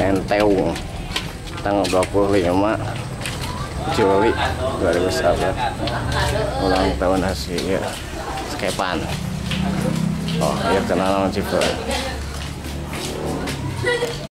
Enteung tanggal 25 Juli 2001 ulang tahun Asia Skepan. Oh, ya kenal sama Cifer.